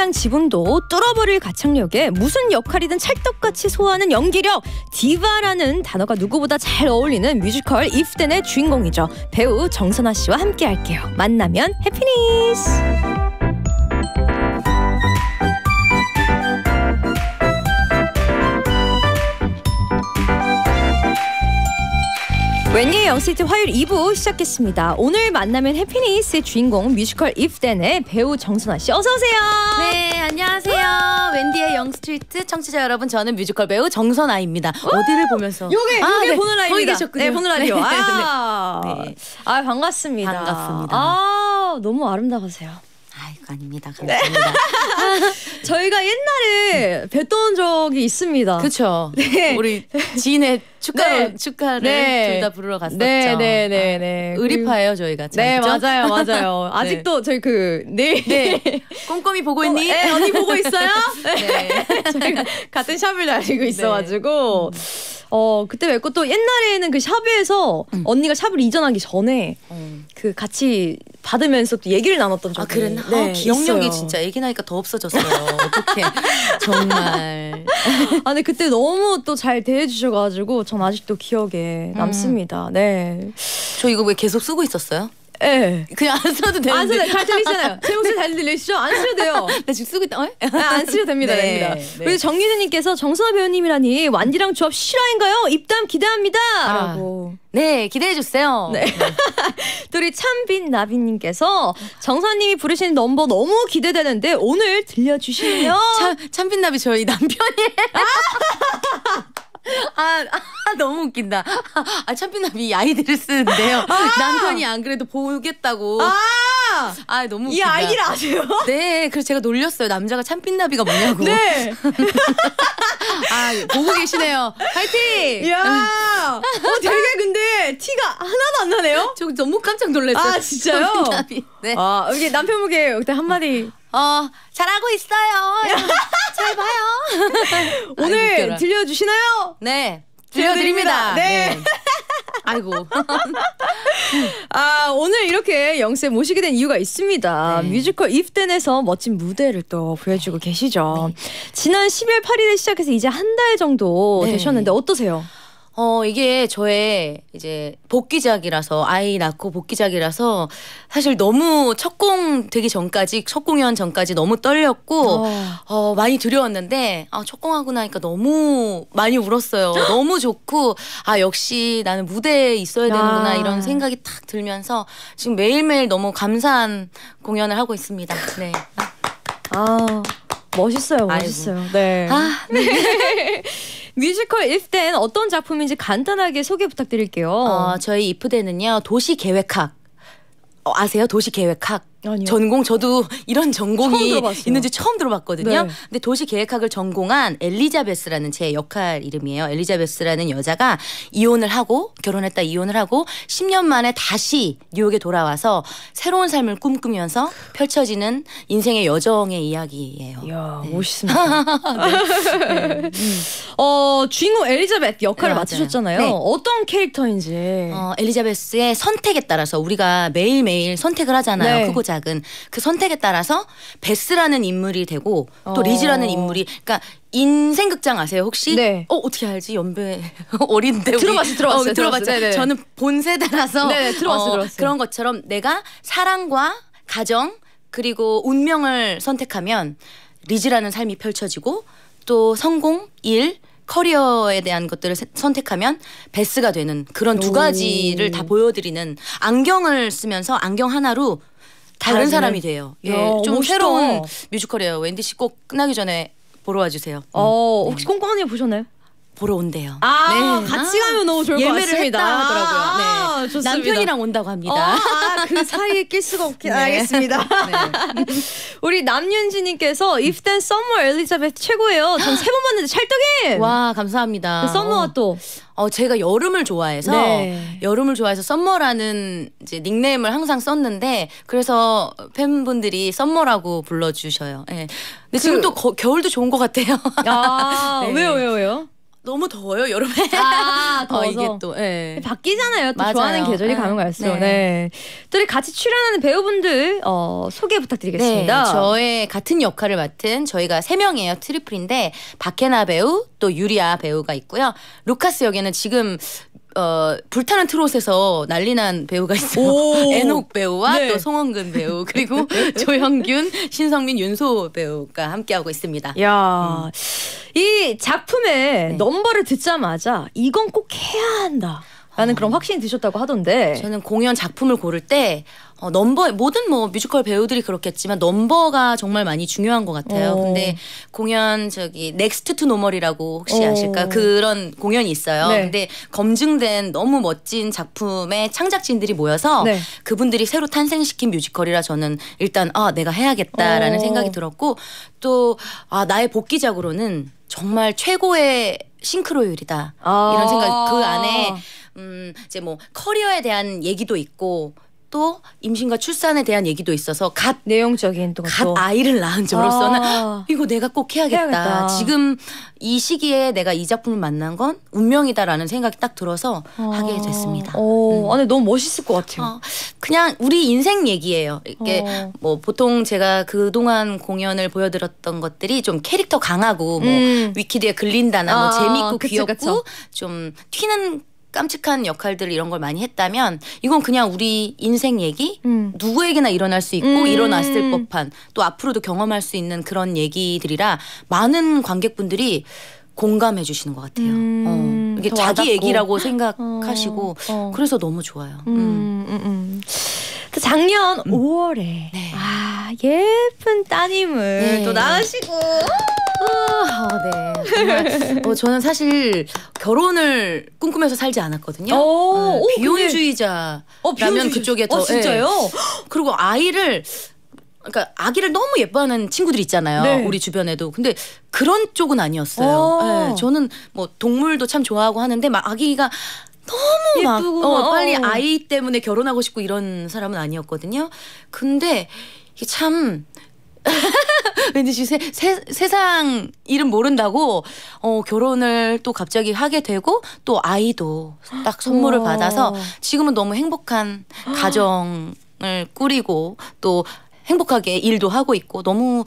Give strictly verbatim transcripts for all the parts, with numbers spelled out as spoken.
당장 지분도 뚫어버릴 가창력에 무슨 역할이든 찰떡같이 소화하는 연기력, 디바라는 단어가 누구보다 잘 어울리는 뮤지컬 If Then의 주인공이죠. 배우 정선아 씨와 함께 할게요. 만나면 해피니스. 웬디의 영스트리트 화요일 이 부 시작했습니다. 오늘 만나면 해피니스의 주인공 뮤지컬 If Then의 배우 정선아 씨, 어서 오세요. 네, 안녕하세요. 웬디의 영스트리트 청취자 여러분, 저는 뮤지컬 배우 정선아입니다. 어디를 보면서? 요게 아, 요게 네. 보는 라디오입니다. 거기 계셨군요. 네, 보는 라디오. 네. 아, 네. 아 반갑습니다. 반갑습니다. 아, 너무 아름다우세요. 아이고, 아닙니다. 감사합니다. 저희가 옛날에 뵀던 적이 있습니다. 그렇죠. 네. 우리 지인의 축가 네. 축가를 네. 둘 다 부르러 갔었죠. 네, 네, 네, 네. 아, 의리파예요, 저희가. 참, 네, 그죠? 맞아요, 맞아요. 아직도 저희 그 네, 네. 꼼꼼히 보고 있니? 네, 언니 보고 있어요? 네. 저희가 같은 샵을 다니고 있어가지고 어 그때 뵙고 또 옛날에는 그 샵에서 음. 언니가 샵을 이전하기 전에 음. 그 같이 받으면서 또 얘기를 나눴던 적이. 아, 그랬나? 네, 아, 기억력이 있어요. 진짜 얘기 나니까 더 없어졌어요. 어떡해. 정말. 아, 근데 그때 너무 또 잘 대해주셔가지고 전 아직도 기억에 남습니다. 음. 네. 저 이거 왜 계속 쓰고 있었어요? 네. 그냥 안 써도 되는데. 안 써도 잘 들리시잖아요. 제 목소리 잘 들리시죠? 안 쓰셔도 돼요. 나 지금 쓰고 있다. 어? 아, 안 쓰셔도 됩니다. 네, 됩니다. 네. 우리 정유진님께서 정선아 배우님이라니 완디랑 조합 실화인가요? 입담 기대합니다. 아, 라고. 네, 기대해 주세요. 네. 또 우리 참빈 나비님께서 정선님이 부르시는 넘버 너무 기대되는데 오늘 들려주시면 참, 참빛나비 저희 남편이에요. 아, 아, 너무 웃긴다. 아, 참빛나비 아이디를 쓰는데요. 아! 남편이 안 그래도 보겠다고. 아, 아, 너무 웃긴다. 이 아이디를 아세요? 네, 그래서 제가 놀렸어요. 남자가 참빛나비가 뭐냐고. 네. 아, 보고 계시네요. 파이팅! 이야, 어, 되게 근데 티가 하나도 안 나네요? 저 너무 깜짝 놀랐어요. 아, 진짜요? 참빛나비. 네. 아, 여기 남편분께 그때 한마디. 어, 잘하고 있어요. 잘 봐요. 오늘 아이고, 들려주시나요? 네, 들려드립니다. 들려드립니다. 네. 네. 아이고. 아, 오늘 이렇게 영세 모시게 된 이유가 있습니다. 네. 뮤지컬 If Then에서 멋진 무대를 또 보여주고 계시죠. 네. 지난 십일 팔일에 시작해서 이제 한 달 정도 네. 되셨는데 어떠세요? 어, 이게 저의 이제 복귀작이라서, 아이 낳고 복귀작이라서 사실 너무 첫 공 되기 전까지, 첫 공연 전까지 너무 떨렸고, 어, 어 많이 두려웠는데, 아, 첫 공하고 나니까 너무 많이 울었어요. 너무 좋고, 아, 역시 나는 무대에 있어야 되는구나, 아. 이런 생각이 탁 들면서 지금 매일매일 너무 감사한 공연을 하고 있습니다. 네. 아, 멋있어요, 멋있어요. 아이고. 네. 아, 네. 뮤지컬 If Then 어떤 작품인지 간단하게 소개 부탁드릴게요. 어, 저희 If Then은요, 도시계획학. 어, 아세요? 도시계획학. 아니요. 전공, 저도 이런 전공이 처음 들어봤어요. 있는지 처음 들어봤거든요. 네. 근데 도시계획학을 전공한 엘리자베스라는 제 역할 이름이에요. 엘리자베스라는 여자가 이혼을 하고, 결혼했다 이혼을 하고 십 년 만에 다시 뉴욕에 돌아와서 새로운 삶을 꿈꾸면서 펼쳐지는 인생의 여정의 이야기예요. 이야, 네. 멋있습니다. 네. 음. 어, 주인공 엘리자베트 역할을 네, 맡으셨잖아요. 네. 어떤 캐릭터인지. 어, 엘리자베스의 선택에 따라서 우리가 매일매일 선택을 하잖아요. 네. 크고 작은. 그 선택에 따라서 베스라는 인물이 되고 또 어. 리즈라는 인물이, 그러니까 인생극장 아세요 혹시? 네. 어, 어떻게 알지? 연배 어린데. 우리. 들어봤어요, 들어봤어요, 어, 들어봤죠. 들어봤어요. 네네. 저는 본 세대라서. 네, 들어봤어요, 어, 들어봤어요. 그런 것처럼 내가 사랑과 가정 그리고 운명을 선택하면 리즈라는 삶이 펼쳐지고, 또 성공, 일, 커리어에 대한 것들을 세, 선택하면 베스가 되는 그런 두 가지를 다 보여드리는, 안경을 쓰면서 안경 하나로 다른 달라지네. 사람이 돼요. 예, 야, 좀 멋있다. 새로운 뮤지컬이에요. 웬디 씨 꼭 끝나기 전에 보러 와주세요. 어, 혹시 꼼꼼하게 보셨나요? 보러 온대요. 아, 네. 같이 가면 너무 좋을 것 예매를 같습니다. 했다 하더라고요. 네. 아, 좋습니다. 남편이랑 온다고 합니다. 어, 아, 그 사이에 낄 수가 없긴. 네. 알겠습니다. 네. 우리 남윤지님께서 If Then Summer 엘리자베트 최고예요. 전 세 번 봤는데 찰떡인. 와, 감사합니다. 그 썸머와 또. 어, 제가 여름을 좋아해서 네. 여름을 좋아해서 썸머라는 이제 닉네임을 항상 썼는데, 그래서 팬분들이 썸머라고 불러주셔요. 예. 근데 지금 그- 또 거, 겨울도 좋은 것 같아요. 아, 네. 왜요, 왜요, 왜요? 너무 더워요 여름에. 아, 더워서. 어, 이게 또 네. 바뀌잖아요. 또 맞아요. 좋아하는 계절이 네. 가면 갈수록. 네. 네. 또 우리 같이 출연하는 배우분들 어, 소개 부탁드리겠습니다. 네, 저의 같은 역할을 맡은 저희가 세 명이에요. 트리플인데 박해나 배우 또 유리아 배우가 있고요. 루카스 역에는 지금 어, 불타는 트롯에서 난리난 배우가 있어요. 애녹 배우와 네. 또 송원근 배우 그리고 조형균, 신성민, 윤소 배우가 함께하고 있습니다. 야, 음. 이 작품의 네. 넘버를 듣자마자 이건 꼭 해야 한다 라는 어. 그런 확신이 드셨다고 하던데. 저는 공연 작품을 고를 때 어, 넘버 모든 뭐 뮤지컬 배우들이 그렇겠지만 넘버가 정말 많이 중요한 것 같아요. 오. 근데 공연 저기 넥스트 투 노멀이라고 혹시 오. 아실까요? 그런 공연이 있어요. 네. 근데 검증된 너무 멋진 작품의 창작진들이 모여서 네. 그분들이 새로 탄생시킨 뮤지컬이라 저는 일단 아 내가 해야겠다라는 오. 생각이 들었고 또 아 나의 복귀작으로는 정말 최고의 싱크로율이다 아. 이런 생각. 그 안에 음 이제 뭐 커리어에 대한 얘기도 있고 또 임신과 출산에 대한 얘기도 있어서 갓 내용적인 또 갓 아이를 낳은 저로서는 아. 이거 내가 꼭 해야겠다. 해야겠다. 지금 이 시기에 내가 이 작품을 만난 건 운명이다라는 생각이 딱 들어서 아. 하게 됐습니다. 오, 음. 아니 너무 멋있을 것 같아요. 어, 그냥 우리 인생 얘기예요. 이게 어. 뭐 보통 제가 그동안 공연을 보여드렸던 것들이 좀 캐릭터 강하고 뭐 음. 위키드에 글린다나 뭐 아, 재밌고 그쵸, 귀엽고 그쵸. 좀 튀는 깜찍한 역할들 이런 걸 많이 했다면 이건 그냥 우리 인생 얘기 음. 누구에게나 일어날 수 있고 음. 일어났을 법한 또 앞으로도 경험할 수 있는 그런 얘기들이라 많은 관객분들이 공감해 주시는 것 같아요. 음. 어, 이게 더 자기 와닿고. 얘기라고 생각하시고 어. 어. 그래서 너무 좋아요. 음, 음. 음, 음. 또 작년 오월에 네. 아 예쁜 따님을 네. 또 낳으시고 아, 네. 정말 어, 저는 사실 결혼을 꿈꾸면서 살지 않았거든요. 오, 네, 오, 비혼주의자라면 어, 비혼주의- 그쪽에 더 어, 진짜요? 예. 그리고 아이를 그러니까 아기를 너무 예뻐하는 친구들 있잖아요. 네. 우리 주변에도. 근데 그런 쪽은 아니었어요. 어. 네, 저는 뭐 동물도 참 좋아하고 하는데 막 아기가 너무 막 예쁘고 어, 막, 빨리 어. 아이 때문에 결혼하고 싶고 이런 사람은 아니었거든요. 근데 이게 참 왠지 세, 세, 세상 일은 모른다고 어, 결혼을 또 갑자기 하게 되고 또 아이도 딱 선물을 우와. 받아서 지금은 너무 행복한 가정을 꾸리고 또 행복하게 일도 하고 있고 너무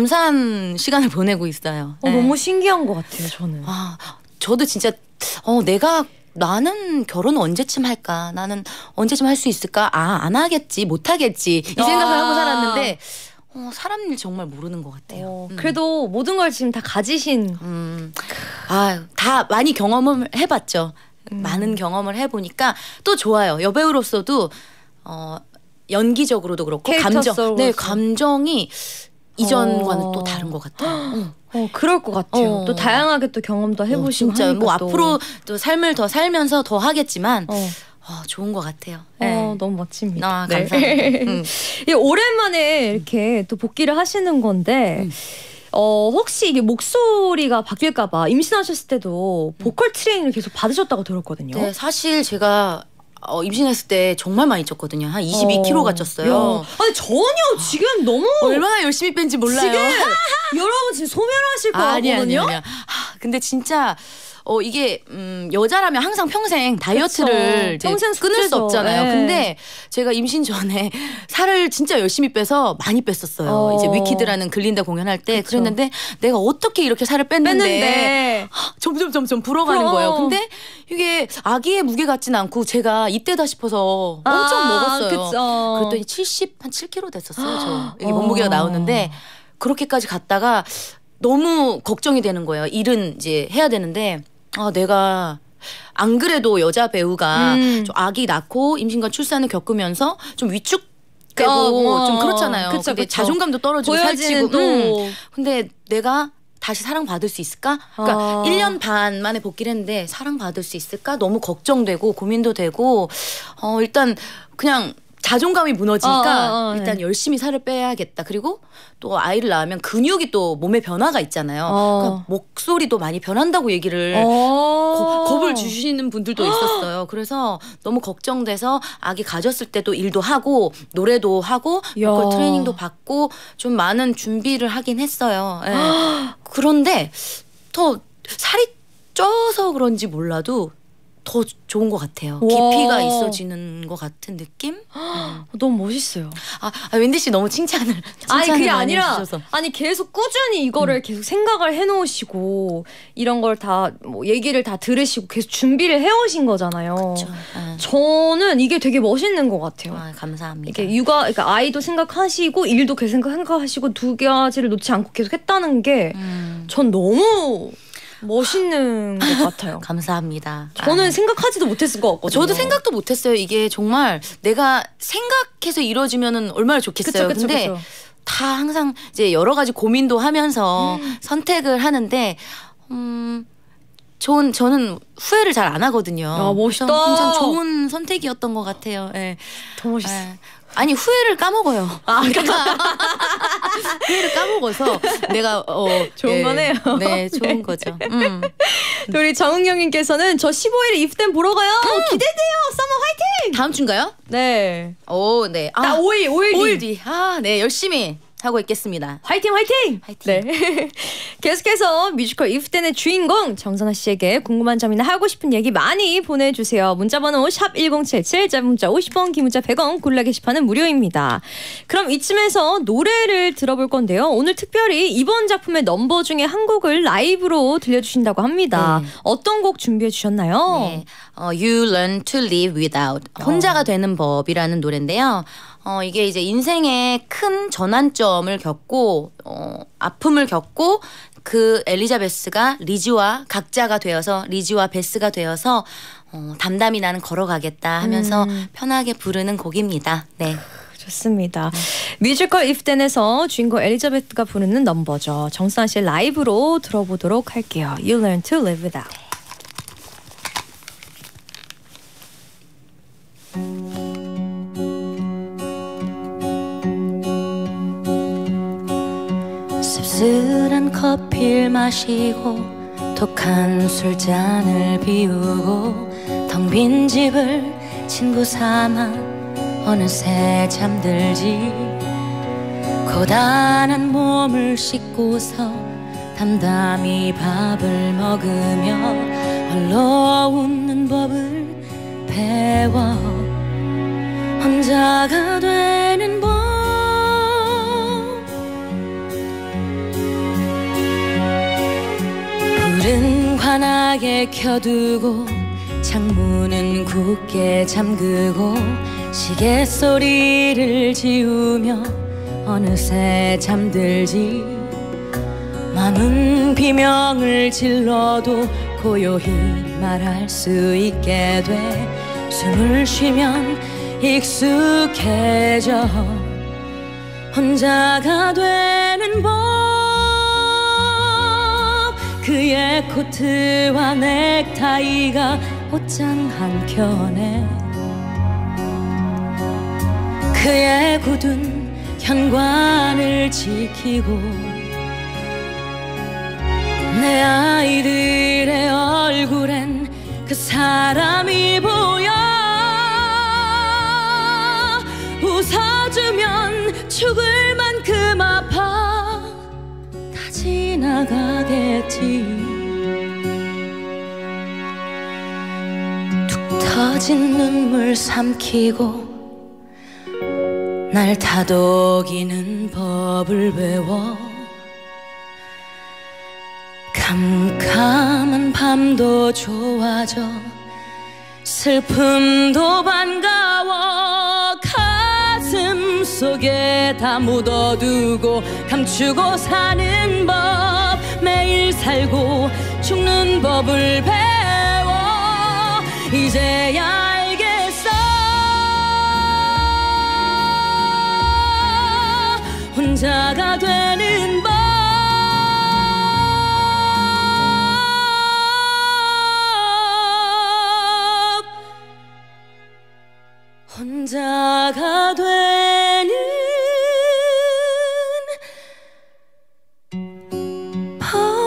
감사한 시간을 보내고 있어요. 어, 네. 너무 신기한 것 같아요. 저는. 아, 저도 진짜 어, 내가 나는 결혼 언제쯤 할까? 나는 언제쯤 할 수 있을까? 아, 안 하겠지, 못 하겠지 이 생각을 아. 하고 살았는데 어, 사람 일 정말 모르는 것 같아요. 어, 음. 그래도 모든 걸 지금 다 가지신. 음, 아, 다 많이 경험을 해봤죠. 음. 많은 경험을 해보니까 또 좋아요. 여배우로서도 어, 연기적으로도 그렇고 캐릭터 감정, 속으로서. 네 감정이 이전과는 어. 또 다른 것 같아요. 응. 어, 그럴 것 같아요. 어. 또 다양하게 또 경험도 해보시고 어, 진짜 하니까 뭐 또. 앞으로 또 삶을 더 살면서 더 하겠지만 어, 어, 좋은 것 같아요. 어, 네. 너무 멋집니다. 아, 네. 감사합니다. 음. 예, 오랜만에 이렇게 또 복귀를 하시는 건데 음. 어, 혹시 이게 목소리가 바뀔까봐 임신하셨을 때도 보컬 트레이닝을 계속 받으셨다고 들었거든요. 네, 사실 제가 어, 임신했을 때 정말 많이 쪘거든요. 한 이십이 킬로그램가 쪘어요. 야, 아니 전혀 지금 너무 얼마나 열심히 뺀지 몰라요. 지금 여러분 지금 소멸하실 것 아니 아니 같거든요. 아니. 근데 진짜 어 이게 음 여자라면 항상 평생 다이어트를 이제 평생 끊을 수 숙제죠. 없잖아요. 네. 근데 제가 임신 전에 살을 진짜 열심히 빼서 많이 뺐었어요. 어. 이제 위키드라는 글린다 공연할 때 그쵸. 그랬는데 내가 어떻게 이렇게 살을 뺐는데, 뺐는데 점점 점점 불어가는 그럼. 거예요. 근데 이게 아기의 무게 같진 않고 제가 이때다 싶어서 엄청 아, 먹었어요. 그쵸. 그랬더니 칠십 한 칠 킬로그램 됐었어요. 저 이게 어. 몸무게가 나오는데 그렇게까지 갔다가 너무 걱정이 되는 거예요. 일은 이제 해야 되는데 아 내가 안 그래도 여자 배우가 음. 좀 아기 낳고 임신과 출산을 겪으면서 좀 위축되고 어, 좀 그렇잖아요. 그쵸, 근데 그쵸. 자존감도 떨어지고 보여지는 살찌고. 또 음. 근데 내가 다시 사랑받을 수 있을까? 그러니까 아. 일 년 반 만에 복귀를 했는데 사랑받을 수 있을까? 너무 걱정되고 고민도 되고 어 일단 그냥 자존감이 무너지니까 어, 어, 어, 일단 네. 열심히 살을 빼야겠다. 그리고 또 아이를 낳으면 근육이 또 몸에 변화가 있잖아요. 어. 그러니까 목소리도 많이 변한다고 얘기를 어. 거- 겁을 주시는 분들도 있었어요. 그래서 너무 걱정돼서 아기 가졌을 때도 일도 하고 노래도 하고 야. 보컬 트레이닝도 받고 좀 많은 준비를 하긴 했어요. 예. 그런데 더 살이 쪄서 그런지 몰라도 더 좋은 것 같아요. 와. 깊이가 있어지는 것 같은 느낌? 음. 너무 멋있어요. 아, 아 웬디 씨 너무 칭찬을 칭찬을 아니 그게 많이 아니라 해주셔서. 아니 계속 꾸준히 이거를 음. 계속 생각을 해놓으시고 이런 걸 다 뭐 얘기를 다 들으시고 계속 준비를 해오신 거잖아요. 그렇죠. 네. 저는 이게 되게 멋있는 것 같아요. 아, 감사합니다. 이게 육아, 그러니까 아이도 생각하시고 일도 계속 생각하시고 두 가지를 놓지 않고 계속 했다는 게 전 음. 너무 멋있는 것 같아요. 감사합니다. 저는 아. 생각하지도 못했을 것 같거든요. 저도 생각도 못했어요. 이게 정말 내가 생각해서 이루어지면은 얼마나 좋겠어요. 그쵸, 그쵸, 근데 그쵸. 다 항상 이제 여러 가지 고민도 하면서 음. 선택을 하는데 음. 좋은 저는 후회를 잘 안 하거든요. 야, 멋있다. 굉장히 좋은 선택이었던 것 같아요. 네. 더 멋있어. 네. 아니 후회를 까먹어요. 아, 그러니까 후회를 까먹어서 내가 어 좋은 네, 거네요. 네, 좋은 네. 거죠. 음. 우리 정은경님께서는 저 십오 일에 이프댐 보러 가요. 음. 기대돼요. 서머 화이팅. 다음 주인가요? 네. 오, 네. 아, 오 일, 오 일 뒤. 오 일 뒤. 아, 네, 열심히 하고 있겠습니다. 화이팅 화이팅! 화이팅. 네. 계속해서 뮤지컬 이프댐의 주인공 정선아 씨에게 궁금한 점이나 하고 싶은 얘기 많이 보내주세요. 문자번호 샵 일공칠칠, 짧은 문자 오십 원, 긴 문자 백 원, 골라 게시판은 무료입니다. 그럼 이쯤에서 노래를 들어볼 건데요. 오늘 특별히 이번 작품의 넘버 중에 한 곡을 라이브로 들려주신다고 합니다. 네. 어떤 곡 준비해 주셨나요? 네. 어, You Learn to Live Without, 혼자가 되는 법이라는 노래인데요. 어, 이게 이제 인생의 큰 전환점을 겪고 어, 아픔을 겪고 그 엘리자베스가 리지와 각자가 되어서 리지와 베스가 되어서 어, 담담히 나는 걸어가겠다 하면서 음. 편하게 부르는 곡입니다. 네. 좋습니다. 네. 뮤지컬 이프댐에서 주인공 엘리자베스가 부르는 넘버죠. 정선아 씨의 라이브로 들어보도록 할게요. You Learn to Live Without. 씁쓸한 커피를 마시고 독한 술잔을 비우고 텅 빈 집을 친구 삼아 어느새 잠들지 고단한 몸을 씻고서 담담히 밥을 먹으며 홀로 웃는 법을 배워 혼자가 되는 법 불은 환하게 켜두고 창문은 굳게 잠그고 시계 소리를 지우며 어느새 잠들지 맘은 비명을 질러도 고요히 말할 수 있게 돼 숨을 쉬면 익숙해져 혼자가 되는 법 그의 코트와 넥타이가 옷장 한켠에 그의 굳은 현관을 지키고 내 아이들의 얼굴엔 그 사람이 보여 웃어주면 죽을 만큼 아파 다 지나가겠지 툭 터진 눈물 삼키고 날 다독이는 법을 배워 캄캄한 밤도 좋아져 슬픔도 반가워 가슴 속에 다 묻어두고 감추고 사는 법 매일 살고 죽는 법을 배워 이제야 알겠어 혼자가 되는 법 혼자가 되는 법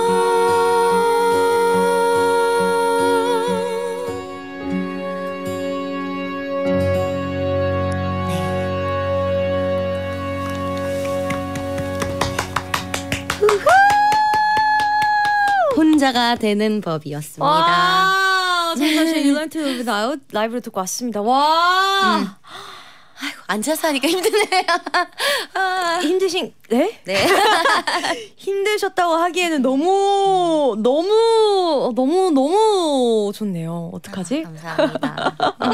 남자가 되는 법이었습니다. 와, 정선 씨 You Learn to Live Without 라이브로 듣고 왔습니다. 와. 음. 아이고, 앉아서 하니까 힘드네요. 아. 힘드신 네? 네. 힘드셨다고 하기에는 너무 너무 너무 너무 좋네요. 어떡하지? 아, 감사합니다.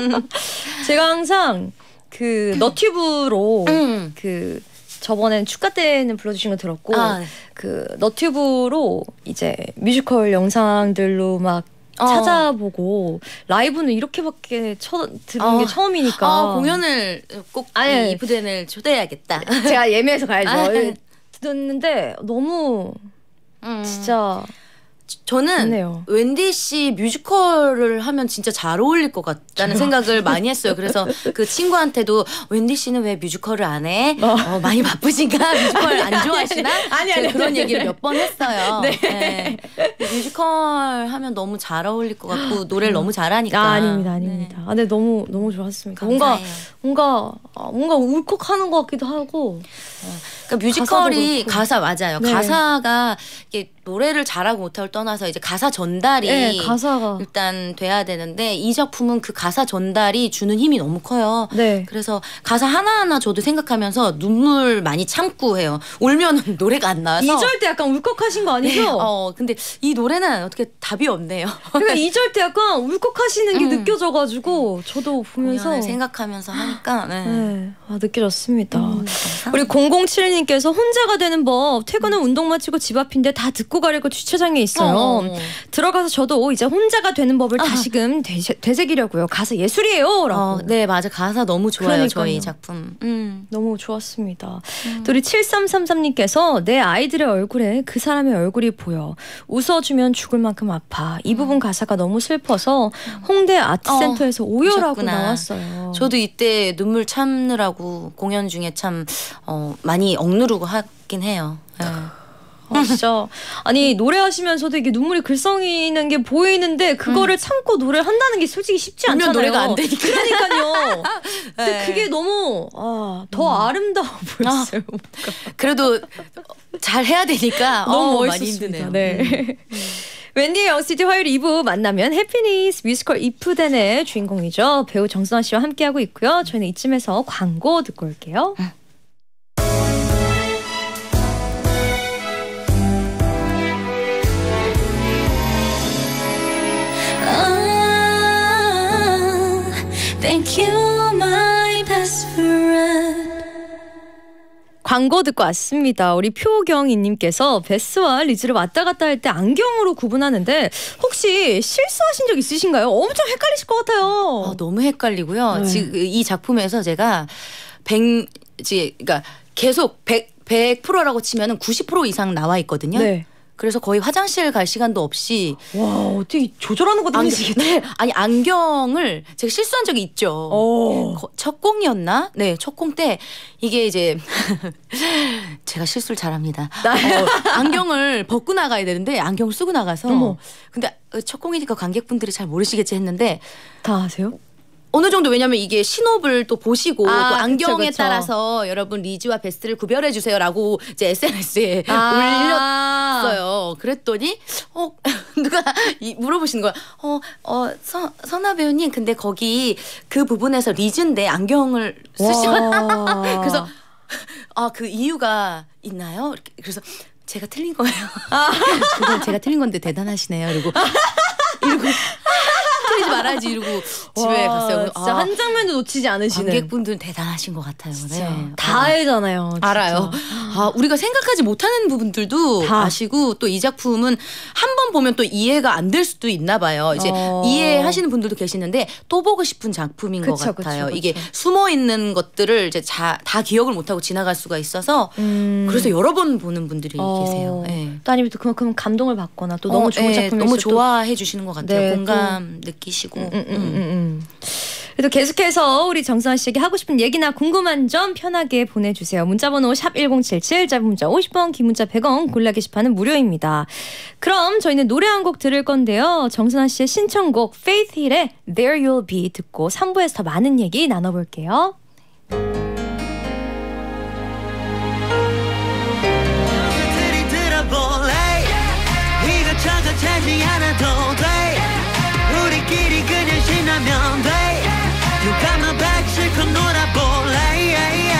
제가 항상 그 너튜브로 음. 그 저번엔 축가 때는 불러주신 거 들었고 아. 그 너튜브로 이제 뮤지컬 영상들로 막 어. 찾아보고 라이브는 이렇게밖에 처, 들은 어. 게 처음이니까 아, 공연을 꼭 아니, 이브덴을 초대해야겠다. 제가 예매해서 가야죠. 아. 듣는데 너무 음. 진짜 저는 좋네요. 웬디 씨 뮤지컬을 하면 진짜 잘 어울릴 것 같다는 생각을 많이 했어요. 그래서 그 친구한테도 웬디 씨는 왜 뮤지컬을 안 해? 어. 어, 많이 바쁘신가? 뮤지컬 안 좋아하시나? 아니, 아니, 제가 그런 아니, 얘기를 아니. 몇 번 했어요. 네. 네. 뮤지컬 하면 너무 잘 어울릴 것 같고 노래를 너무 잘하니까. 아, 아닙니다, 아닙니다. 네. 아, 네, 너무 너무 좋았습니다. 감사해요. 뭔가 뭔가 아, 뭔가 울컥하는 것 같기도 하고. 그러니까 뮤지컬이 가사도 가사 맞아요. 네. 가사가 이게 노래를 잘하고 못하고 떠나서 이제 가사 전달이 네, 가사가 일단 돼야 되는데 이 작품은 그 가사 전달이 주는 힘이 너무 커요. 네. 그래서 가사 하나하나 저도 생각하면서 눈물 많이 참고 해요. 울면은 노래가 안 나와서. 이 절 때 약간 울컥하신 거 아니죠? 네. 어, 근데 이 노래는 어떻게 답이 없네요. 그러니까 이 절 때 약간 울컥하시는 게 음. 느껴져가지고 저도 보면서 공연을 생각하면서 하니까 네. 네, 아, 느껴졌습니다. 음, 우리 공공칠님께서 혼자가 되는 법 퇴근은 운동 마치고 집 앞인데 다 듣고 가려고 주차장에 있어요. 어. 들어가서 저도 이제 혼자가 되는 법을 아. 다시금 되새, 되새기려고요. 가사 예술이에요 라고. 어, 네 맞아 가사 너무 좋아요. 그러니까요. 저희 작품. 음. 너무 좋았습니다. 음. 또 우리 칠삼삼삼님께서 내 아이들의 얼굴에 그 사람의 얼굴이 보여 웃어주면 죽을 만큼 아파. 이 부분 가사가 너무 슬퍼서 홍대 아트센터에서 어, 오열하고 보셨구나. 나왔어요. 저도 이때 눈물 참느라고 공연 중에 참 어, 많이 억누르고 하긴 해요. 네. 아, 진짜 아니 노래하시면서도 이게 눈물이 글썽이는 게 보이는데 그거를 참고 노래를 한다는 게 솔직히 쉽지 울면 않잖아요. 노래가 안 되니까. 그러니까요. 근데 네. 그게 너무 아, 더 아름다워 보였어요. 그래도 잘 해야 되니까 너무 어, 멋있었습니다. 많이 힘드네요. 네. 웬디의 영시티 화요일 이 부 만나면 해피니스 뮤지컬 이프덴의 주인공이죠. 배우 정선아 씨와 함께하고 있고요. 저희는 이쯤에서 광고 듣고 올게요. 응. Thank you, my best friend. 광고 듣고 왔습니다. 우리 표경이님께서 베스와 리즈를 왔다 갔다 할 때 안경으로 구분하는데 혹시 실수하신 적 있으신가요? 엄청 헷갈리실 것 같아요. 어, 너무 헷갈리고요. 네. 지금 이 작품에서 제가 백, 이제 그러니까 계속 백, 백 퍼센트라고 치면은 구십 퍼센트 이상 나와 있거든요. 네. 그래서 거의 화장실 갈 시간도 없이 와, 어떻게 조절하는 것도 안, 힘드시겠다. 네, 아니 안경을 제가 실수한 적이 있죠. 어. 거- 첫 공이었나? 네, 첫 공 때 이게 이제 제가 실수를 잘합니다. 어, 안경을 벗고 나가야 되는데 안경을 쓰고 나가서 어머. 근데 첫 공이니까 관객분들이 잘 모르시겠지 했는데 다 아세요? 어느 정도 왜냐면 이게 신호를 또 보시고 아, 또 안경에 그쵸, 그쵸. 따라서 여러분 리즈와 베스트를 구별해 주세요라고 이제 에스엔에스에 아. 올렸어요. 그랬더니 어 누가 이, 물어보시는 거야. 어어 선아 배우님 근데 거기 그 부분에서 리즈인데 안경을 쓰시면 와. 그래서 아 그 이유가 있나요? 이렇게 그래서 제가 틀린 거예요. 그건 제가 틀린 건데 대단하시네요. 이러고 이러고 틀리지 말아야지 이러고 집에 와, 갔어요. 진짜 아, 한 장면도 놓치지 않으시는. 관객분들 대단하신 것 같아요. 진짜 네. 다 아, 알잖아요. 진짜. 알아요. 아, 우리가 생각하지 못하는 부분들도 다. 아시고 또 이 작품은 한 번 보면 또 이해가 안 될 수도 있나 봐요. 이제 어. 이해하시는 분들도 계시는데 또 보고 싶은 작품인 그쵸, 것 같아요. 그쵸, 그쵸. 이게 숨어 있는 것들을 이제 자, 다 기억을 못하고 지나갈 수가 있어서 음. 그래서 여러 번 보는 분들이 어. 계세요. 네. 또 아니면 또 그만큼 감동을 받거나 또 너무 어, 좋은 네, 작품이 너무 좋아해 주시는 것 같아요. 네, 공감 느끼시고. 음, 음, 음, 음, 음. 그래도 계속해서 우리 정선아 씨에게 하고 싶은 얘기나 궁금한 점 편하게 보내주세요. 문자번호 샵 일공칠칠, 짧은 문자 오십 원, 긴 문자 백 원, 골라 게시판은 무료입니다. 그럼 저희는 노래 한 곡 들을 건데요. 정선아 씨의 신청곡 Faith Hill의 There You'll Be 듣고 삼 부에서 더 많은 얘기 나눠볼게요. 들이들어볼래 이거 천천히 감아 백 실컷 놀아볼래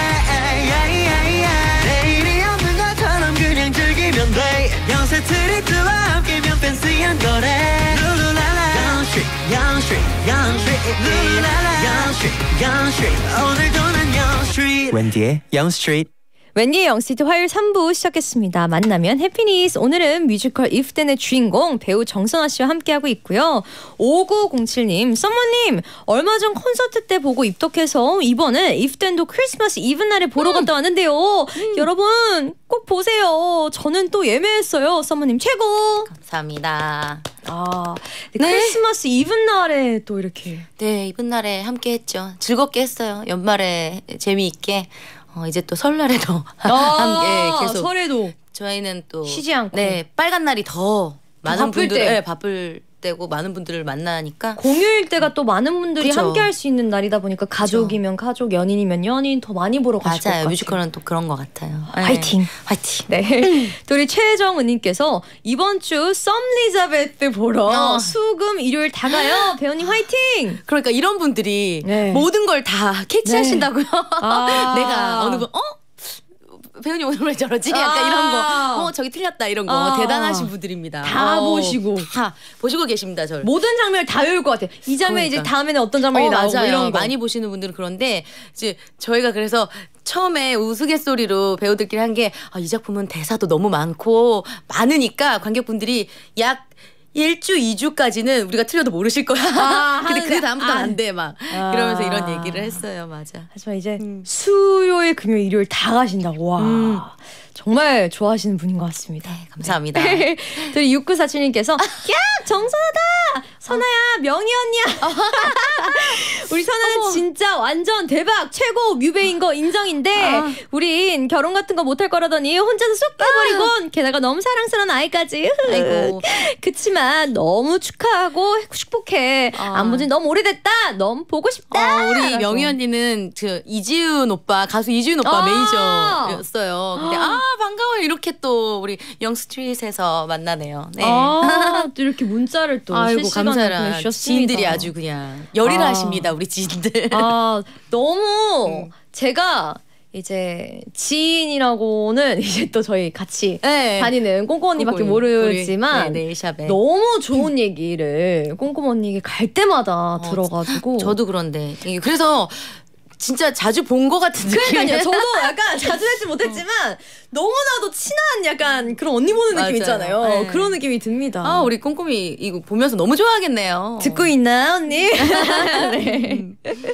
내일이 없는 것처럼 그냥 즐기면 돼 영세 트리트와 함께면 팬시한 거래 룰루랄라 영스트릿 영스트릿 영스트릿 룰루랄라 영스트릿 영스트릿 오늘도 난 영스트릿 웬디의 영스트리트. 웬디의 영스트리트 화요일 삼 부 시작했습니다. 만나면 해피니스. 오늘은 뮤지컬 If Then의 주인공 배우 정선아 씨와 함께하고 있고요. 오구공칠 님, 썸머님 얼마 전 콘서트 때 보고 입덕해서 이번에 If Then도 크리스마스 이브 날에 보러 갔다 왔는데요. 음. 여러분 꼭 보세요. 저는 또 예매했어요. 썸머님 최고. 감사합니다. 아, 네. 크리스마스 이브 날에 또 이렇게. 네, 이번 날에 함께 했죠. 즐겁게 했어요. 연말에 재미있게. 어, 이제 또 설날에도 아, 함께 계속 설에도 저희는 또 쉬지 않고. 네, 빨간 날이 더 많은 바쁠 분들 때. 네, 바쁠 때고 많은 분들을 만나니까 공휴일 때가 또 많은 분들이 그쵸. 함께 할 수 있는 날이다 보니까 가족이면 가족, 연인이면 연인 더 많이 보러 가실 것 맞아요. 같아요. 뮤지컬은 또 그런 것 같아요. 네. 화이팅. 화이팅. 네. 또 우리 최정은님께서 이번 주 썸리자베트 보러 어. 수금 일요일 다 가요. 배우님 화이팅. 그러니까 이런 분들이 네. 모든 걸 다 캐치하신다고요. 아. 내가 어느 분 어? 배우님 오늘 왜 저러지? 약간 아. 이런 거. 어, 저기 틀렸다 이런 거. 아. 대단하신 분들입니다. 다 어, 보시고. 다 보시고 계십니다. 저를. 모든 장면을 다 외울 것 같아요. 이 장면 이제 그러니까. 다음에는 어떤 장면이 어, 나오고 맞아요. 이런 거. 많이 보시는 분들은 그런데 이제 저희가 그래서 처음에 우스갯소리로 배우들끼리 한 게 아, 이 작품은 대사도 너무 많고 많으니까 관객분들이 약 일 주, 이 주까지는 우리가 틀려도 모르실 거야. 아, 근데 하는데, 그 다음부터는 아. 안 돼, 막. 아. 이러면서 이런 얘기를 했어요. 맞아. 하지만 이제 음. 수요일, 금요일, 일요일 다 가신다고. 와. 음. 정말 좋아하시는 분인 것 같습니다. 네, 감사합니다. 또 육구사칠님께서 야 정선아다 선아야 명희 언니야 우리 선아는 어머. 진짜 완전 대박 최고 뮤베인 거 인정인데 아. 우린 결혼 같은 거 못할 거라더니 혼자서 쑥 빼버리곤 게다가 너무 사랑스러운 아이까지 아이고. 그치만 너무 축하하고 축복해 아. 안 본 지 너무 오래됐다 너무 보고 싶다 어, 우리 라고. 명희 언니는 그 이지훈 오빠 가수 이지훈 오빠 아. 매니저였어요. 근데 아 반가워요 이렇게 또 우리 영스트릿에서 만나네요. 네. 아, 또 이렇게 문자를 또 아이고 실시간으로 감사라 보내주셨습니다. 지인들이 아주 그냥 열일을 아. 하십니다 우리 지인들. 아 너무 음. 제가 이제 지인이라고는 이제 또 저희 같이 네. 다니는 꼼꼼 언니밖에 우리, 모르지만 네, 네일샵에 너무 좋은 얘기를 꼼꼼 언니에게 갈 때마다 어, 들어가지고 저도 그런데 이게 그래서 진짜 자주 본 것 같은 느낌. 그러니까요. 저도 약간 자주 뵙지 못했지만 너무나도 친한 약간 그런 언니 보는 느낌 맞아요. 있잖아요. 네. 그런 느낌이 듭니다. 아 우리 꼼꼼이 이거 보면서 너무 좋아하겠네요. 듣고 있나요, 언니? 네.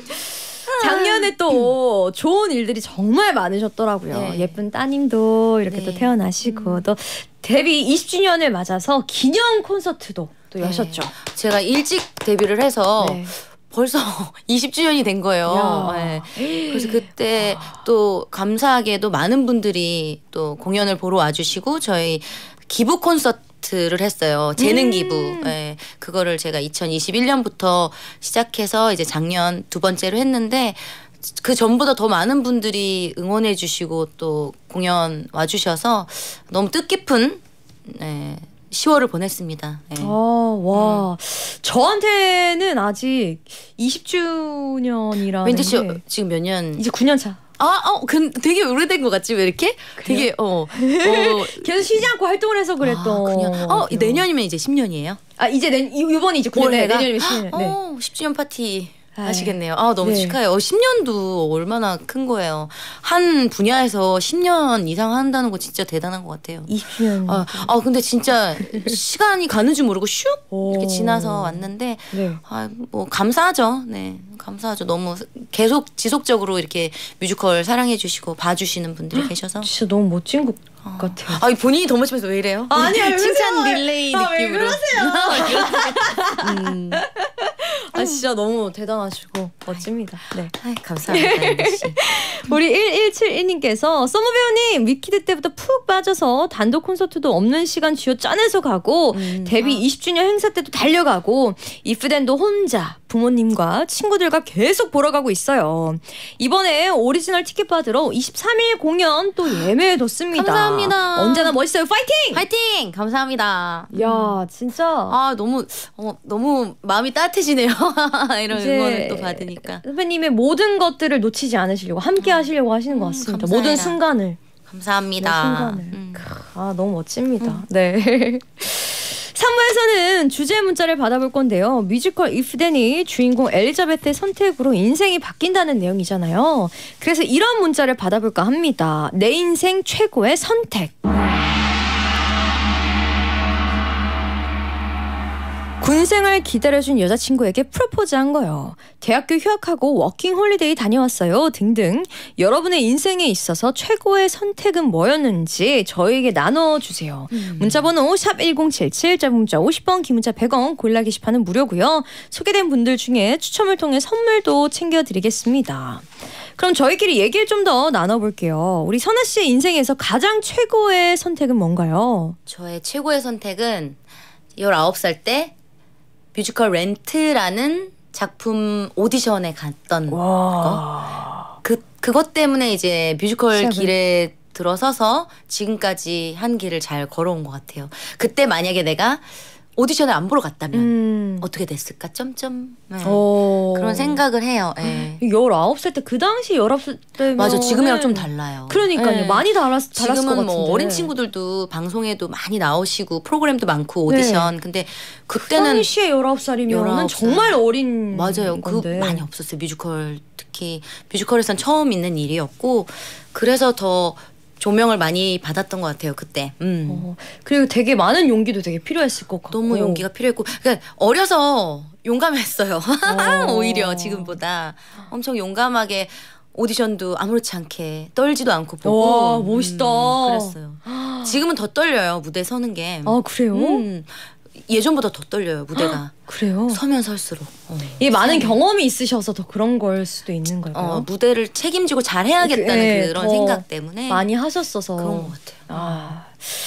작년에 또 좋은 일들이 정말 많으셨더라고요. 네. 예쁜 따님도 이렇게 네. 또 태어나시고 또 데뷔 이십 주년을 맞아서 기념 콘서트도 또 네. 여셨죠. 제가 일찍 데뷔를 해서 네. 벌써 이십 주년이 된 거예요. 야. 네. 그래서 그때 또 감사하게도 많은 분들이 또 공연을 보러 와주시고 저희 기부 콘서트를 했어요. 재능 기부. 음. 네. 그거를 제가 이천이십일 년부터 시작해서 이제 작년 두 번째로 했는데 그 전보다 더 많은 분들이 응원해 주시고 또 공연 와주셔서 너무 뜻깊은 네, 시월을 보냈습니다. 네. 아, 와. 저한테는 아직 이십 주년이라는 왠지 씨 게 지금 몇 년? 이제 구 년 차. 아, 어, 근 되게 오래된 것 같지 왜 이렇게? 되게 어, 어 계속 쉬지 않고 활동을 해서 그랬던. 아, 그냥 어 것 같아요. 내년이면 이제 십 년이에요? 아 이제 내 이번이 이제 구 년. 네, 올해가? 내년이면 십 년. 네. 어, 십 주년 파티 아이. 하시겠네요. 아 너무 네. 축하해요. 어, 십 년도 얼마나 큰 거예요. 한 분야에서 십 년 이상 한다는 거 진짜 대단한 것 같아요. 이십 주년. 아, 아 근데 진짜 시간이 가는 줄 모르고 슉 이렇게 오. 지나서 왔는데 네. 아, 뭐 감사하죠. 네, 감사하죠. 너무 계속 지속적으로 이렇게 뮤지컬 사랑해 주시고 봐주시는 분들이 계셔서. 진짜 너무 멋진 것 같아요. 아, 본인이 더 멋지면서 왜 이래요? 아, 아니야, 왜 칭찬 그러세요? 릴레이 아, 왜 느낌으로. 음. 아 진짜 너무 대단하시고 멋집니다. 네. 아이, 감사합니다, 씨. 우리 일일칠일 님께서 서머 배우님 위키드 때부터 푹 빠져서 단독 콘서트도 없는 시간 쥐어 짜내서 가고 음, 데뷔 아. 이십 주년 행사 때도 달려가고 이프덴도 혼자 부모님과 친구들과 계속 보러 가고 있어요. 이번에 오리지널 티켓 받으러 이십삼 일 공연 또 예매해뒀습니다. 감사합니다. 언제나 멋있어요. 파이팅! 파이팅! 감사합니다. 야 진짜 아 너무 어, 너무 마음이 따뜻해지네요. 이런 이제 응원을 또 받으니까. 선배님의 모든 것들을 놓치지 않으시려고 함께 하시려고 하시는 것 음, 같습니다. 감사해라. 모든 순간을. 감사합니다. 모든 순간을. 음. 아 너무 멋집니다. 네. 삼 부에서는 주제 문자를 받아볼 건데요. 뮤지컬 If Then이 주인공 엘리자베스의 선택으로 인생이 바뀐다는 내용이잖아요. 그래서 이런 문자를 받아볼까 합니다. 내 인생 최고의 선택. 군생활 기다려준 여자친구에게 프로포즈한 거요. 대학교 휴학하고 워킹홀리데이 다녀왔어요. 등등. 여러분의 인생에 있어서 최고의 선택은 뭐였는지 저에게 나눠주세요. 음. 문자번호 샵 일공칠칠, 짧은 문자 오십 원, 긴 문자 백 원, 골라 게시판은 무료고요. 소개된 분들 중에 추첨을 통해 선물도 챙겨드리겠습니다. 그럼 저희끼리 얘기를 좀 더 나눠볼게요. 우리 선아 씨의 인생에서 가장 최고의 선택은 뭔가요? 저의 최고의 선택은 열아홉 살 때 뮤지컬 렌트라는 작품 오디션에 갔던 거. 그, 그것 때문에 이제 뮤지컬 시작을. 길에 들어서서 지금까지 한 길을 잘 걸어온 것 같아요. 그때 만약에 내가 오디션을 안 보러 갔다면 음. 어떻게 됐을까? 점점 네. 어. 그런 생각을 해요. 네. 열아홉 살 때 그 당시 열아홉 살 때면 맞아, 지금이랑 좀 달라요. 그러니까요. 네. 많이 달랐, 달랐을 것 지금은 같은데. 뭐 어린 친구들도 방송에도 많이 나오시고 프로그램도 많고 오디션. 네. 근데 그 그때는 당시에 열아홉 살이면 열아홉 살. 정말 어린 맞아요. 건데. 그 많이 없었어요. 뮤지컬 특히 뮤지컬에선 처음 있는 일이었고 그래서 더 조명을 많이 받았던 것 같아요. 그때. 음. 어, 그리고 되게 많은 용기도 되게 필요했을 것 같고. 너무 용기가 필요했고 그러니까 어려서 용감했어요. 어. 오히려 지금보다 엄청 용감하게 오디션도 아무렇지 않게 떨지도 않고 보고. 와, 멋있다. 음, 그랬어요. 지금은 더 떨려요. 무대 서는 게. 아 그래요? 음, 예전보다 더 떨려요. 무대가. 그래요? 서면 설수록. 어. 이게 많은 경험이 있으셔서 더 그런 걸 수도 있는 걸까요? 어, 무대를 책임지고 잘 해야겠다는 네, 그런 더 생각 때문에 많이 하셨어서 그런 것 같아요. 아.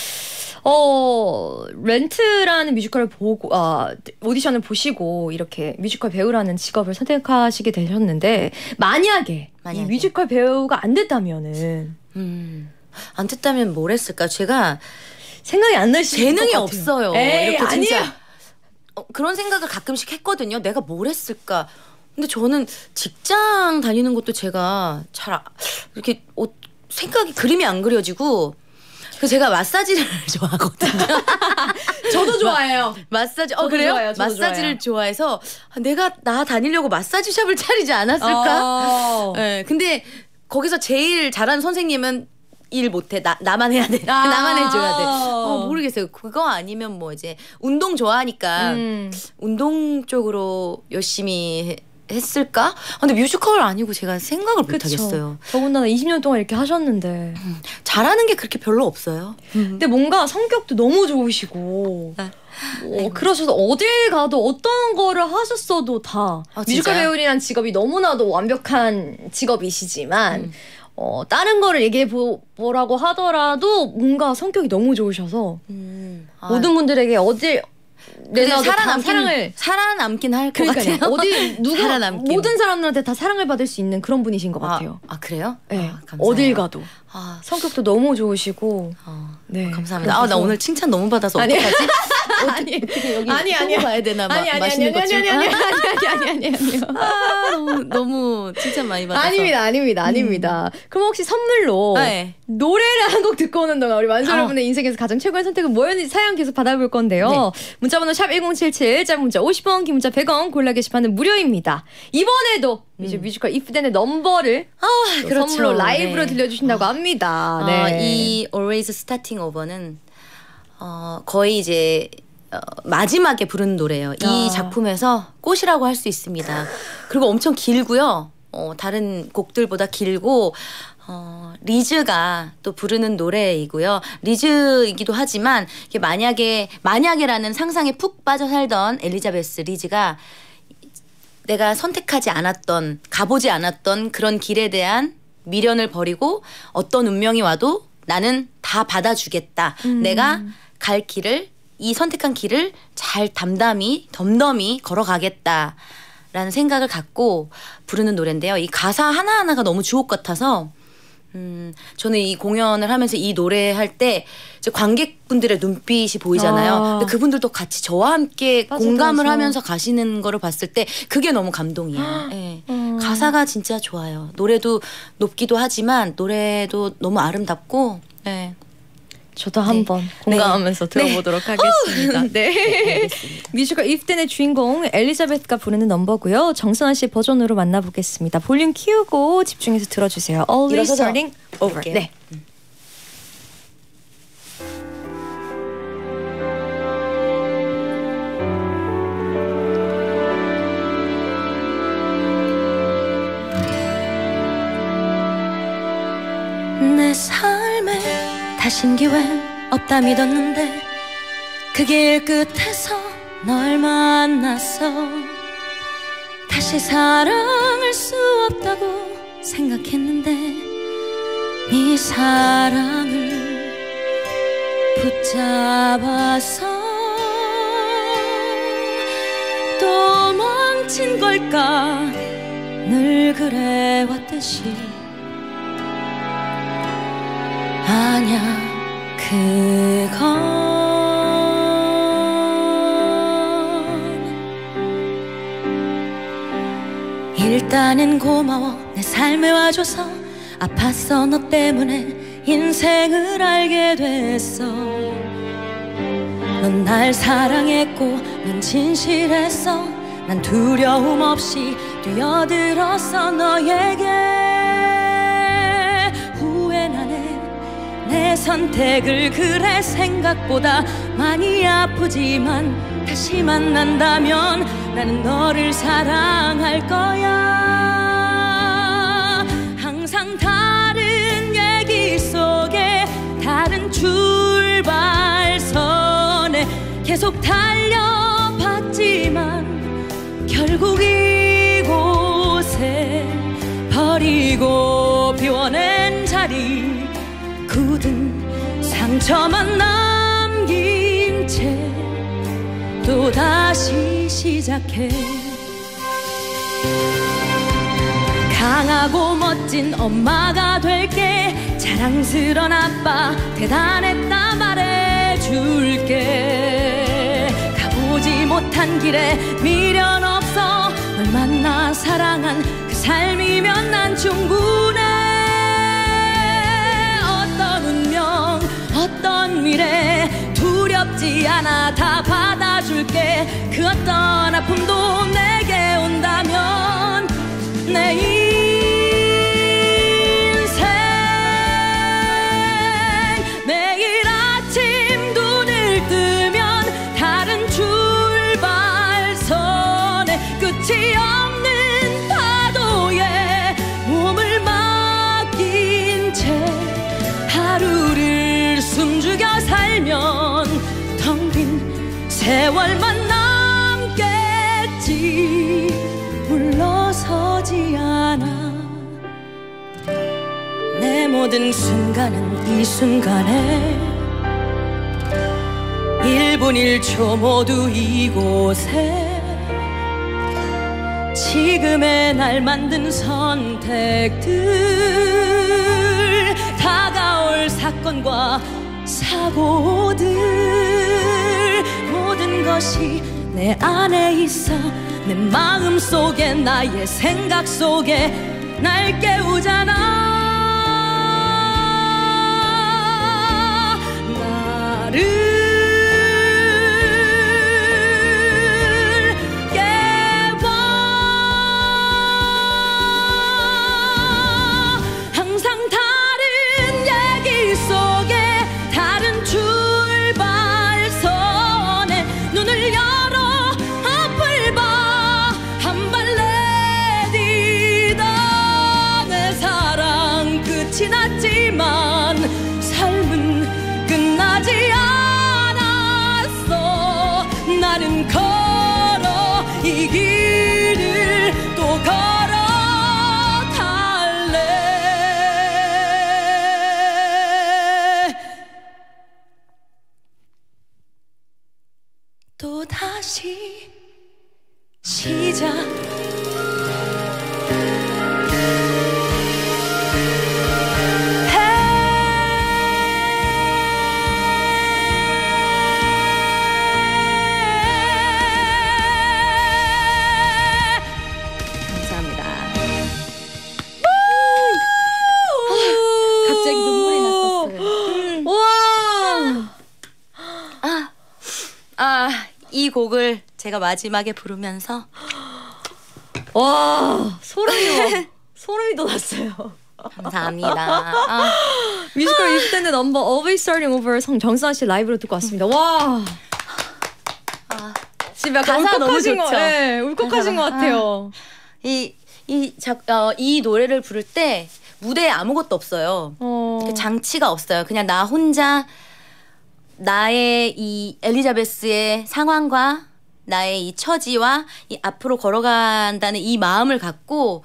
어 렌트라는 뮤지컬을 보고 아 오디션을 보시고 이렇게 뮤지컬 배우라는 직업을 선택하시게 되셨는데 만약에, 만약에. 이 뮤지컬 배우가 안 됐다면은 음, 안 됐다면 뭘 했을까? 제가 생각이 안 나실 것 재능이 같아요. 없어요. 에이, 이렇게 진짜 아니에요. 어, 그런 생각을 가끔씩 했거든요. 내가 뭘 했을까? 근데 저는 직장 다니는 것도 제가 잘 아, 이렇게 어, 생각이 그림이 안 그려지고 그래서 제가 마사지를 좋아하거든요. 저도 좋아해요. 마사지 어 저도 그래요? 좋아해요, 저도 마사지를 좋아해서 아, 내가 나 다니려고 마사지 샵을 차리지 않았을까? 어. 네, 근데 거기서 제일 잘하는 선생님은 일 못해 나 나만 해야 돼 아. 나만 해줘야 돼. 어, 모르겠어요. 그거 아니면 뭐 이제 운동 좋아하니까 음. 운동 쪽으로 열심히 해, 했을까? 아, 근데 뮤지컬 아니고 제가 생각을 못 그쵸. 하겠어요. 더군다나 이십 년 동안 이렇게 하셨는데 잘하는 게 그렇게 별로 없어요. 근데 뭔가 성격도 너무 좋으시고 아, 어, 그러셔서 어딜 가도 어떤 거를 하셨어도 다 아, 뮤지컬 진짜요? 배우라는 직업이 너무나도 완벽한 직업이시지만 음. 어, 다른 거를 얘기해 보, 보라고 하더라도 뭔가 성격이 너무 좋으셔서 음. 아, 모든 분들에게 어딜 근데 내놔도 다 살아남긴 사랑을 살아남긴 할 것 그러니까요. 같아요. 어디 누구 살아남긴. 모든 사람들한테 다 사랑을 받을 수 있는 그런 분이신 것 아, 같아요. 아 그래요? 네. 아, 감사해요. 어딜 가도 아, 성격도 너무 좋으시고 어, 네. 감사합니다. 아, 나 그래서- 오늘 칭찬 너무 받아서 아니. 어떡하지? 아니 여기 아니, 아니. 가야 되나 막 아니 아니 아니 맛있는 아니 것 좀. 아니 아니 아니 아니 아니 아니 아니요. 아, 너무 너무 칭찬 많이 받아서. 아닙니다, 아닙니다, 아닙니다. 그럼 혹시 선물로 네. 노래를 한 곡 듣고 오는 동안 우리 만수 어. 여러분의 인생에서 가장 최고의 선택은 뭐였는지 사연 계속 받아볼 건데요. 네. 문자번호 샵 일공칠칠, 짧은 문자 오십 원, 긴 문자 백 원, 골라 게시판은 무료입니다. 이번에도 이제 뮤지컬 If Then의 넘버를 아, 또 그렇죠. 선물로 라이브로 네. 들려주신다고 합니다. 어, 네. 이 Always Starting Over는 어, 거의 이제 어, 마지막에 부른 노래예요. 이 아. 작품에서 꽃이라고 할 수 있습니다. 그리고 엄청 길고요. 어, 다른 곡들보다 길고 어, 리즈가 또 부르는 노래이고요. 리즈이기도 하지만 이게 만약에 만약에라는 상상에 푹 빠져 살던 엘리자베스 리즈가 내가 선택하지 않았던 가보지 않았던 그런 길에 대한 미련을 버리고 어떤 운명이 와도 나는 다 받아주겠다. 음. 내가 갈 길을 이 선택한 길을 잘 담담히 덤덤히 걸어가겠다. 라는 생각을 갖고 부르는 노래인데요. 이 가사 하나하나가 너무 주옥 같아서 음, 저는 이 공연을 하면서 이 노래 할 때 이제 관객분들의 눈빛이 보이잖아요. 아. 근데 그분들도 같이 저와 함께 맞아, 공감을 맞아. 하면서 가시는 거를 봤을 때 그게 너무 감동이에요. 네. 음. 가사가 진짜 좋아요. 노래도 높기도 하지만 노래도 너무 아름답고 네. 저도 한번 공감하면서 네. 들어보도록 하겠습니다. 네. 뮤지컬 If Then의 주인공 엘리자베스가 부르는 넘버고요. 정선아 씨 버전으로 만나보겠습니다. 볼륨 키우고 집중해서 들어주세요. Always 일어서서 starting over. 볼게요. 네. 내 삶에 다신 기회 없다 믿었는데 그 길 끝에서 널 만났어. 다시 사랑할 수 없다고 생각했는데 네 사랑을 붙잡아서 도망친 걸까 늘 그래왔듯이. 아냐 그건 일단은 고마워 내 삶에 와줘서. 아팠어 너 때문에 인생을 알게 됐어. 넌 날 사랑했고 난 진실했어. 난 두려움 없이 뛰어들었어 너에게. 후회나네 내 선택을. 그래 생각보다 많이 아프지만 다시 만난다면 나는 너를 사랑할 거야. 항상 다른 얘기 속에 다른 출발선에 계속 달려봤지만 결국 이곳에 버리고 비워낸 자리 굳은 상처만 남긴 채 또다시 시작해. 강하고 멋진 엄마가 될게. 자랑스런 아빠 대단했다 말해줄게. 가보지 못한 길에 미련 없어. 널 만나 사랑한 그 삶이면 난 충분해. 어떤 운명 어떤 미래 두렵지 않아 다 받아줄게. 그 어떤 아픔도 내게 온다면 내 인생 매일 아침 눈을 뜨면 다른 출발선에 끝이 없는 파도에 몸을 맡긴 채 하루를 숨죽여 살면 텅 빈 세월만 남겠지. 물러서지 않아. 내 모든 순간은 이 순간에 일 분 일 초 모두 이곳에 지금의 날 만든 선택들 다가올 사건과 사고들 모든 것이 내 안에 있어. 내 마음 속에 나의 생각 속에 날 깨우잖아. 나를 깨워. 항상 다른 얘기 속에 다른 출발선에 눈을 열어 앞을 봐. 한 발 내디다. 내 사랑 끝이 났지만 삶은 끝나지 않았어. 나는 걸어 이 길을 또 걸어갈래. 또 다시 시작. 곡을 제가 마지막에 부르면서 와 소름이 소름이 돋았어요. 감사합니다. 아. 뮤지컬 if 때는 넘버 Always Starting Over 성 정선아 씨 라이브로 듣고 왔습니다. 와. 아. 지금 약간 가사 너무 울컥하신 거, 좋죠. 네, 울컥하신 것 같아요. 이, 이, 자, 어, 이 노래를 부를 때 무대에 아무것도 없어요. 어. 그 장치가 없어요. 그냥 나 혼자 나의 이 엘리자베스의 상황과 나의 이 처지와 이 앞으로 걸어간다는 이 마음을 갖고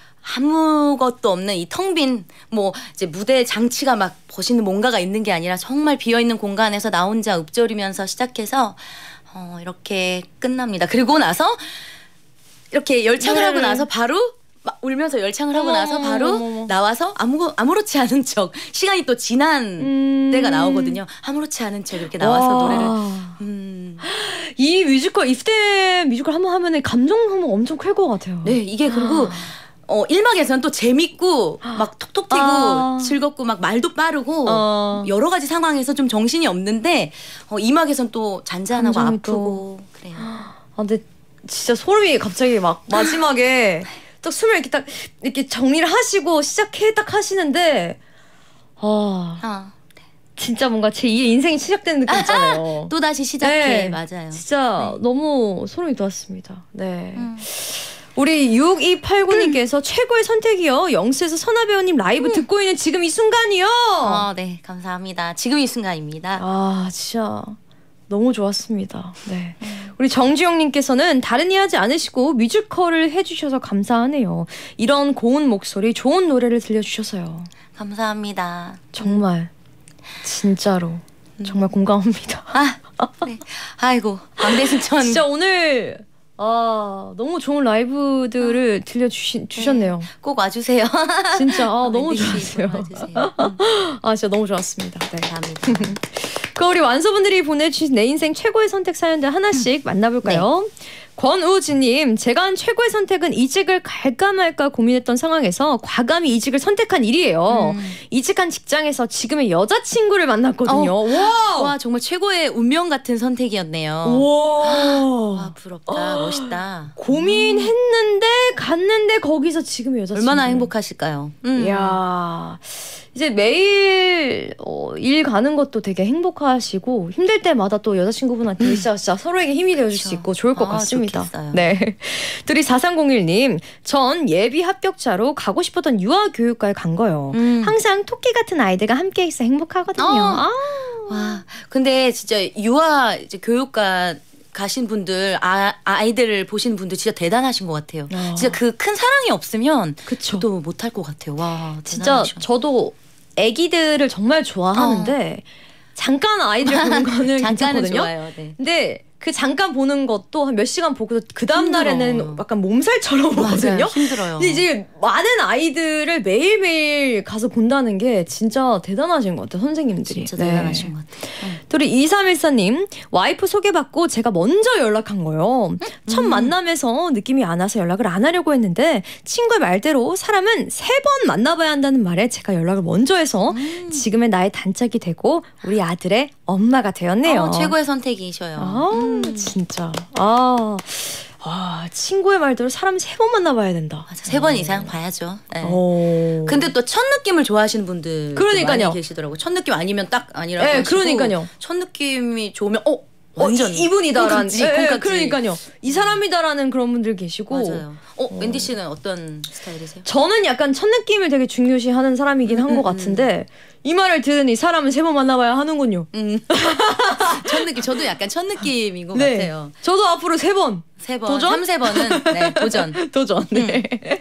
아무것도 없는 이 텅 빈 뭐 이제 무대 장치가 막 멋있는 뭔가가 있는 게 아니라 정말 비어 있는 공간에서 나 혼자 읊조리면서 시작해서 어, 이렇게 끝납니다. 그리고 나서 이렇게 열창을 네. 하고 나서 바로 막 울면서 열창을 하고 어머, 나서 바로 어머, 어머. 나와서 아무 아무렇지 않은 척 시간이 또 지난 음. 때가 나오거든요. 아무렇지 않은 척 이렇게 나와서 와. 노래를 음. 이 뮤지컬 if 때 뮤지컬 한번 하면은 감정 한번 엄청 클 것 같아요. 네, 이게 그리고 어, 일 막에서는 또 재밌고 막 톡톡 튀고 아. 즐겁고 막 말도 빠르고 어. 여러 가지 상황에서 좀 정신이 없는데 어, 이 막에서는 또 잔잔하고 감정이 아프고 그래요. 아 근데 진짜 소름이 갑자기 막 마지막에 딱 숨을 이렇게 딱 이렇게 정리를 하시고 시작해 딱 하시는데 아 어. 진짜 뭔가 제 이 인생이 시작되는 느낌 있잖아요. 또 다시 시작해. 네. 맞아요. 진짜 네. 너무 소름이 돋았습니다. 네. 음. 우리 육이팔구님께서 최고의 선택이요. 영수에서 선아 배우님 라이브 듣고 있는 지금 이 순간이요. 어, 네, 감사합니다. 지금 이 순간입니다. 아 진짜 너무 좋았습니다. 네. 우리 정지영님께서는 다른 일 하지 않으시고 뮤지컬을 해주셔서 감사하네요. 이런 고운 목소리, 좋은 노래를 들려주셔서요. 감사합니다. 정말 진짜로 정말 공감합니다. 아, 네. 아이고, 광대신천. 진짜 오늘 아 너무 좋은 라이브들을 들려주신 주셨네요. 꼭 와주세요. 진짜 아, 너무 웬디 씨 좋았어요. 꼭 와주세요. 음, 아 진짜 너무 좋았습니다. 네. 감사합니다. 그 우리 완소분들이 보내주신 내 인생 최고의 선택 사연들 하나씩 만나볼까요? 권우진님, 제가 한 최고의 선택은 이직을 갈까 말까 고민했던 상황에서 과감히 이직을 선택한 일이에요. 음. 이직한 직장에서 지금의 여자친구를 만났거든요. 와! 와, 정말 최고의 운명 같은 선택이었네요. 와! 와, 부럽다. 멋있다. 고민했는데 갔는데 거기서 지금의 여자친구. 얼마나 행복하실까요? 음. 이야. 이제 매일 어, 일 가는 것도 되게 행복하시고 힘들 때마다 또 여자친구분한테 진짜, 진짜 서로에게 힘이 되어줄 수 그렇죠. 있고 좋을 것 아, 같습니다. 좋겠어요. 네. 둘이 사삼공일님, 전 예비 합격자로 가고 싶었던 유아교육과에 간 거예요. 음. 항상 토끼 같은 아이들과 함께 있어 행복하거든요. 어. 아. 와, 근데 진짜 유아 이제 교육과 가신 분들, 아, 아이들을 보시는 분들 진짜 대단하신 것 같아요. 어. 진짜 그 큰 사랑이 없으면 그쵸. 또 못할 것 같아요. 와, 진짜 대단하셔. 저도 애기들을 정말 좋아하는데 잠깐 아이들 보는 거는 잠깐은 괜찮거든요. 좋아요. 네. 근데 그 잠깐 보는 것도 한 몇 시간 보고서 그 다음 힘들어. 날에는 약간 몸살처럼 오거든요. 맞아요. 힘들어요. 근데 이제 많은 아이들을 매일매일 가서 본다는 게 진짜 대단하신 것 같아요. 선생님들이. 진짜 대단하신 것 같아요. 응. 또 우리 이삼일사님, 와이프 소개받고 제가 먼저 연락한 거예요. 첫 음. 만남에서 느낌이 안 와서 연락을 안 하려고 했는데 친구의 말대로 사람은 세 번 만나봐야 한다는 말에 제가 연락을 먼저 해서 음. 지금의 나의 단짝이 되고 우리 아들의 엄마가 되었네요. 어, 최고의 선택이셔요. 아 음. 진짜 아, 아 친구의 말대로 사람 세 번 만나봐야 된다. 맞아, 세 번 이상 봐야죠. 네. 오. 근데 또 첫 느낌을 좋아하시는 분들 그러니까요. 많이 계시더라고요. 첫 느낌 아니면 딱 아니라고 네, 하시고 그러니까요. 첫 느낌이 좋으면 어 어, 완전 이, 이분이다라는 콩깍지, 예, 예, 콩깍지. 그러니까요. 이 사람이다라는 그런 분들 계시고 맞아요. 어, 웬디 씨는 어떤 스타일이세요? 저는 약간 첫 느낌을 되게 중요시하는 사람이긴 한 것 음, 음, 같은데 이 말을 들은 이 사람은 세 번 만나봐야 하는군요. 음. 첫 느낌 저도 약간 첫 느낌인 것 네. 같아요. 저도 앞으로 세 번 세 번, 도전? 삼세 번은 네, 도전. 도전. 네.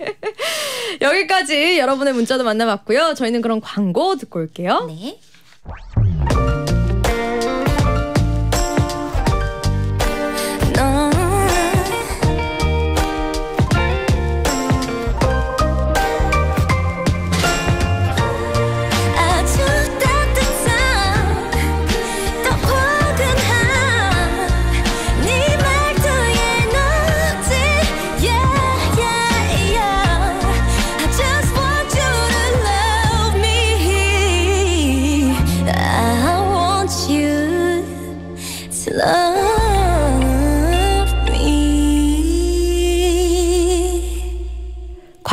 여기까지 여러분의 문자도 만나봤고요. 저희는 그럼 광고 듣고 올게요. 네. I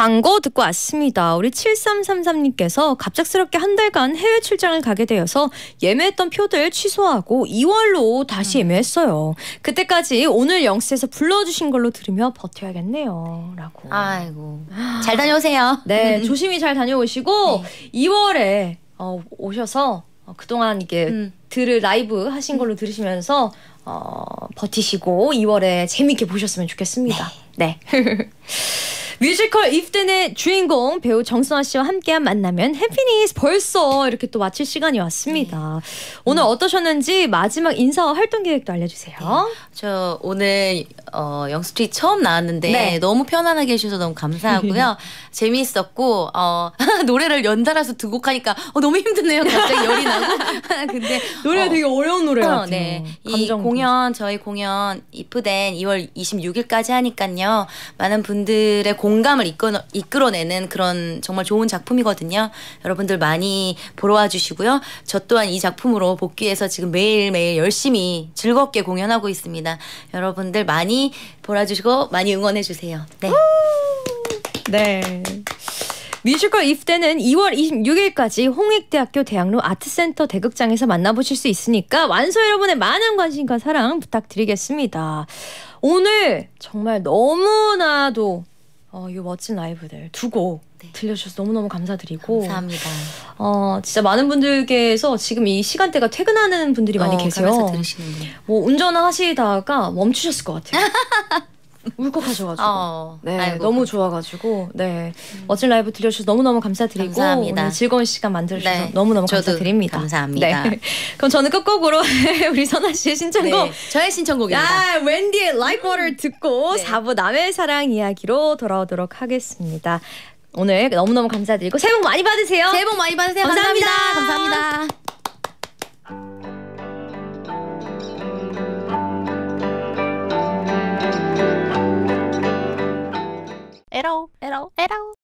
광고 듣고 왔습니다. 우리 칠삼삼삼님께서 갑작스럽게 한 달간 해외 출장을 가게 되어서 예매했던 표들 취소하고 이월로 다시 예매했어요. 그때까지 오늘 영스에서 불러주신 걸로 들으며 버텨야겠네요. 라고. 아이고. 잘 다녀오세요. 네, 조심히 잘 다녀오시고 네. 이월에 어, 오셔서 어, 그동안 이게 음. 들을 라이브 하신 걸로 들으시면서 어, 버티시고 이월에 재미있게 보셨으면 좋겠습니다. 네. 뮤지컬 If된의 주인공 배우 정선아 씨와 함께한 만나면 해피니스 벌써 이렇게 또 마칠 시간이 왔습니다. 네. 오늘 음. 어떠셨는지 마지막 인사와 활동 계획도 알려주세요. 네. 저 오늘 어, 영스트릿 처음 나왔는데 네. 너무 편안하게 해주셔서 너무 감사하고요. 재미있었고 어, 노래를 연달아서 두 곡 하니까 어, 너무 힘드네요. 갑자기 열이 나고. 근데 노래가 어, 되게 어려운 노래 같아요. 어, 네. 이 공연 저희 공연 이프된 이월 이십육일까지 하니까요. 많은 분들의 공감을 이끌어, 이끌어내는 그런 정말 좋은 작품이거든요. 여러분들 많이 보러 와주시고요. 저 또한 이 작품으로 복귀해서 지금 매일매일 열심히 즐겁게 공연하고 있습니다. 여러분들 많이 보러 와주시고 많이 응원해주세요. 네. 네. 뮤지컬 If된은 이월 이십육일까지 홍익대학교 대학로 아트센터 대극장에서 만나보실 수 있으니까 완소 여러분의 많은 관심과 사랑 부탁드리겠습니다. 오늘 정말 너무나도 어, 이 멋진 라이브들 두 곡 네. 들려주셔서 너무너무 감사드리고 감사합니다. 어, 진짜 많은 분들께서 지금 이 시간대가 퇴근하는 분들이 많이 어, 계세요. 가면서 들으시는 분. 뭐 운전하시다가 멈추셨을 것 같아요. 울컥하셔가지고 어, 네 아이고, 너무 좋아가지고 네 음. 멋진 라이브 들려주셔서 너무너무 감사드리고 감사합니다. 오늘 즐거운 시간 만들어주셔서 네, 너무너무 감사드립니다. 감사합니다. 네. 그럼 저는 끝곡으로 우리 선아 씨의 신청곡 네, 저의 신청곡입니다. 야, 웬디의 Like Water 듣고 네. 사 부 남의 사랑 이야기로 돌아오도록 하겠습니다. 오늘 너무너무 감사드리고 새해 복 많이 받으세요. 새해 복 많이 받으세요. 감사합니다. 감사합니다. 감사합니다. 에러 에러 에러